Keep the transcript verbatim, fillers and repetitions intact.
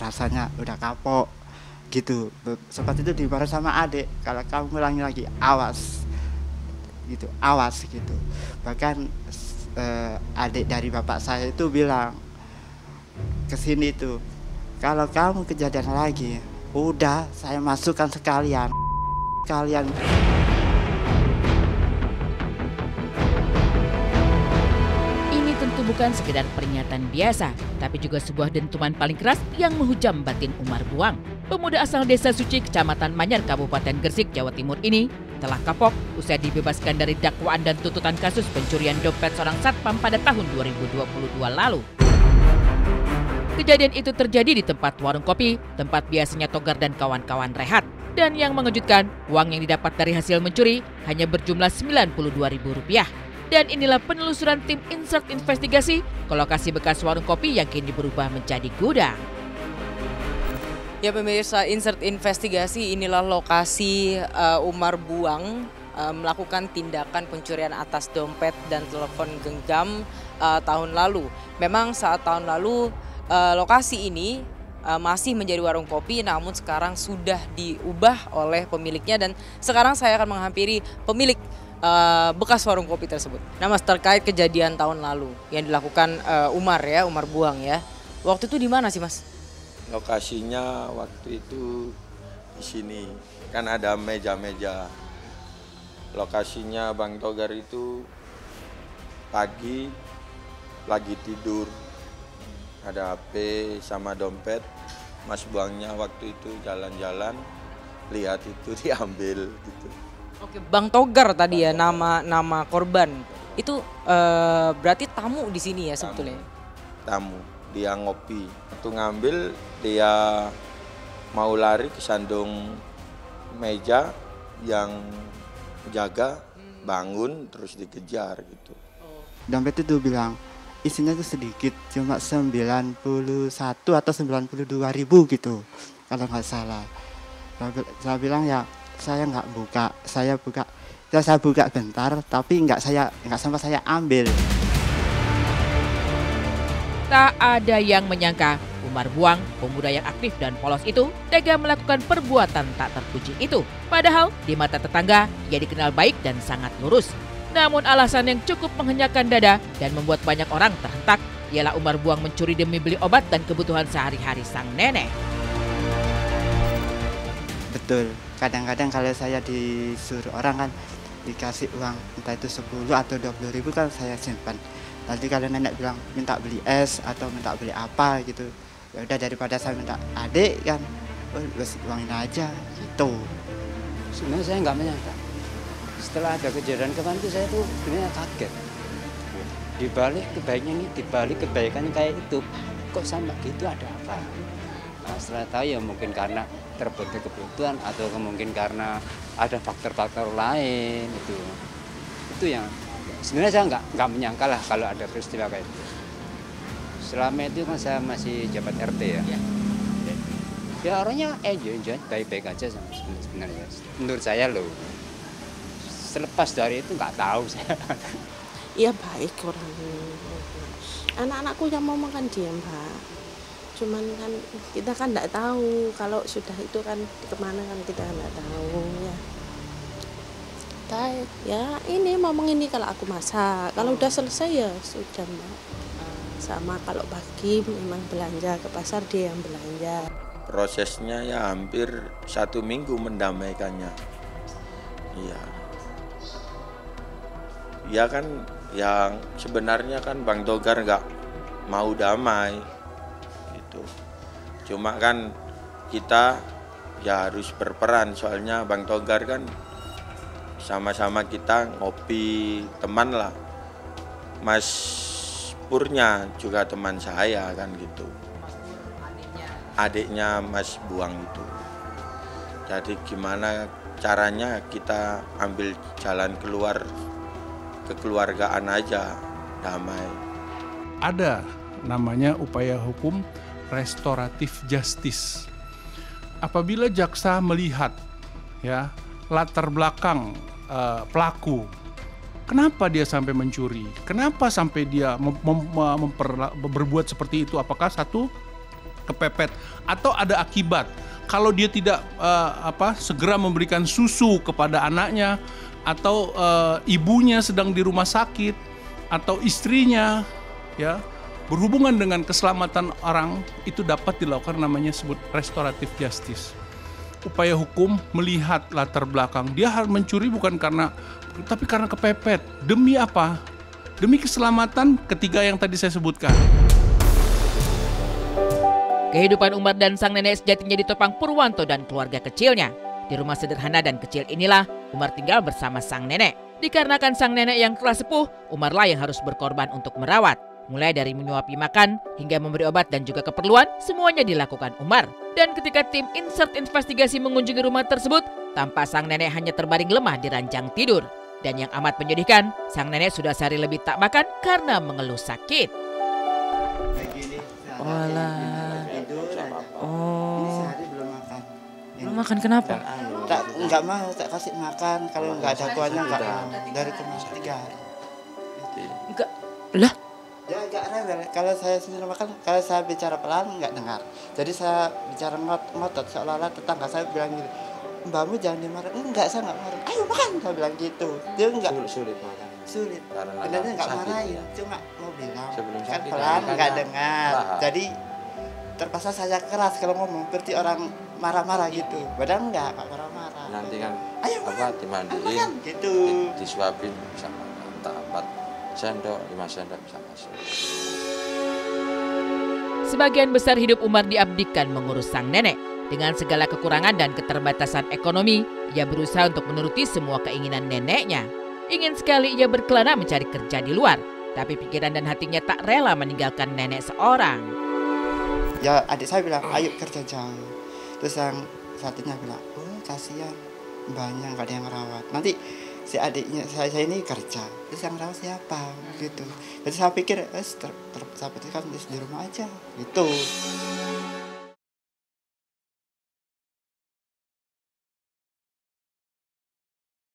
rasanya udah kapok gitu. Seperti itu dimarahin sama adik, kalau kamu ngulangi lagi awas gitu, awas gitu. Bahkan eh, adik dari bapak saya itu bilang ke sini tuh, kalau kamu kejadian lagi udah saya masukkan sekalian kalian. Bukan sekedar peringatan biasa, tapi juga sebuah dentuman paling keras yang menghujam batin Umar Buang. Pemuda asal Desa Suci, Kecamatan Manyar, Kabupaten Gresik, Jawa Timur ini telah kapok usai dibebaskan dari dakwaan dan tuntutan kasus pencurian dompet seorang satpam pada tahun dua ribu dua puluh dua lalu. Kejadian itu terjadi di tempat warung kopi, tempat biasanya Togar dan kawan-kawan rehat. Dan yang mengejutkan, uang yang didapat dari hasil mencuri hanya berjumlah sembilan puluh dua ribu rupiah. Dan inilah penelusuran tim Insert Investigasi ke lokasi bekas warung kopi yang kini berubah menjadi gudang. Ya pemirsa, Insert Investigasi, inilah lokasi uh, Umar Buang uh, melakukan tindakan pencurian atas dompet dan telepon genggam uh, tahun lalu. Memang saat tahun lalu uh, lokasi ini uh, masih menjadi warung kopi, namun sekarang sudah diubah oleh pemiliknya dan sekarang saya akan menghampiri pemilik Uh, bekas warung kopi tersebut. Nah Mas, terkait kejadian tahun lalu yang dilakukan uh, Umar ya, Umar Buang ya. Waktu itu di mana sih Mas? Lokasinya waktu itu di sini. Kan ada meja-meja. Lokasinya Bang Togar itu pagi lagi tidur. Ada H P sama dompet. Mas Buangnya waktu itu jalan-jalan, lihat itu diambil gitu. Oke, Bang Togar tadi ya, nama nama korban itu uh, berarti tamu di sini ya sebetulnya. Tamu, dia ngopi, waktu ngambil dia mau lari ke sandung meja yang jaga, bangun terus dikejar gitu. Dompet itu bilang isinya tuh sedikit, cuma sembilan puluh satu atau sembilan puluh dua ribu gitu kalau nggak salah. Saya bilang ya saya nggak buka, saya buka, ya saya buka bentar, tapi nggak saya nggak sampai saya ambil. Tak ada yang menyangka Umar Buang, pemuda yang aktif dan polos itu, tega melakukan perbuatan tak terpuji itu. Padahal di mata tetangga ia dikenal baik dan sangat lurus. Namun alasan yang cukup menghenyakan dada dan membuat banyak orang terhentak ialah Umar Buang mencuri demi beli obat dan kebutuhan sehari-hari sang nenek. Betul, kadang-kadang kalau saya disuruh orang kan dikasih uang entah itu sepuluh atau dua puluh ribu kan saya simpan. Nanti kalau nenek bilang minta beli es atau minta beli apa gitu, ya udah daripada saya minta adik kan, oh kasih uangin aja gitu. Sebenarnya saya nggak menyangka. Setelah ada kejadian kemarin itu saya tuh sebenarnya kaget. Di balik kebaikannya ini, di balik kebaikannya kayak itu, kok sampai gitu ada apa? Nah, setelah tahu ya mungkin karena terbentuk kebutuhan atau mungkin karena ada faktor-faktor lain itu. Itu yang sebenarnya saya nggak nggak menyangka lah kalau ada peristiwa kayak itu. Selama itu kan saya masih jabat R T ya. Ya, ya orangnya enjoy, enjoy, baik-baik aja sebenarnya. Menurut saya loh. Selepas dari itu nggak tahu saya. Iya baik orangnya. Anak-anakku yang mau makan diam Pak. Cuman kan kita kan nggak tahu kalau sudah itu kan kemana kan kita nggak tahu ya. Baik ya ini ngomong ini kalau aku masak, kalau udah selesai ya sudah Mbak. Sama kalau pagi memang belanja ke pasar dia yang belanja. Prosesnya ya hampir satu minggu mendamaikannya. Iya. Ya kan yang sebenarnya kan Bang Togar nggak mau damai. Cuma kan kita ya harus berperan soalnya Bang Togar kan sama-sama kita ngopi teman lah. Mas Purnya juga teman saya kan gitu. Adiknya Mas Buang itu. Jadi gimana caranya kita ambil jalan keluar kekeluargaan aja damai. Ada namanya upaya hukum restoratif justice. Apabila jaksa melihat ya latar belakang uh, pelaku, kenapa dia sampai mencuri, kenapa sampai dia mem mem memper berbuat seperti itu, apakah satu kepepet, atau ada akibat. Kalau dia tidak uh, apa segera memberikan susu kepada anaknya, atau uh, ibunya sedang di rumah sakit, atau istrinya ya berhubungan dengan keselamatan orang, itu dapat dilakukan namanya sebut restoratif justice. Upaya hukum melihat latar belakang, dia harus mencuri bukan karena, tapi karena kepepet. Demi apa? Demi keselamatan ketiga yang tadi saya sebutkan. Kehidupan Umar dan sang nenek sejatinya ditopang Purwanto dan keluarga kecilnya. Di rumah sederhana dan kecil inilah Umar tinggal bersama sang nenek. Dikarenakan sang nenek yang telah sepuh, Umarlah yang harus berkorban untuk merawat. Mulai dari menyuapi makan hingga memberi obat dan juga keperluan, semuanya dilakukan Umar. Dan ketika tim insert investigasi mengunjungi rumah tersebut, tampak sang nenek hanya terbaring lemah di ranjang tidur. Dan yang amat menyedihkan, sang nenek sudah sehari lebih tak makan karena mengeluh sakit. Walah. Ini sehari belum makan. Belum makan kenapa? Tak, nggak mau, tak kasih makan. Kalau nggak ada kuahnya nggak mau. Dari kemarin tiga hari. Enggak. Lah? Ya agak rewel. Kalau saya sendiri makan, kalau saya bicara pelan nggak dengar. Jadi saya bicara ngotot seolah-olah tetangga saya bilang gitu, mbakmu jangan dimarahin. Enggak, saya nggak marah. Ayo makan, saya bilang gitu. Dia nggak sulit, sulit makan. Sulit. Karena Sebenarnya nggak sakit, marahin, ya. cuma mau bilang. Sebelum Kan sakit, pelan kan nggak kan dengar. paham. Jadi terpaksa saya keras kalau ngomong, seperti orang marah-marah gitu. Padahal enggak, nggak marah-marah. Nanti kan Ayo apa makan, dimandiin, makan, gitu. di- disuapin bisa makan. Tak empat sendok, lima sendok bisa masuk. Sebagian besar hidup Umar diabdikan mengurus sang nenek. Dengan segala kekurangan dan keterbatasan ekonomi, ia berusaha untuk menuruti semua keinginan neneknya. Ingin sekali ia berkelana mencari kerja di luar, tapi pikiran dan hatinya tak rela meninggalkan nenek seorang. Ya adik saya bilang, ayo kerja jauh. Terus yang satunya bilang, oh kasihan, banyak nggak ada yang rawat. Nanti si adiknya saya, saya ini kerja, terus yang rawat siapa gitu. Jadi saya pikir, eh ter, ter, ter, kan di rumah aja gitu.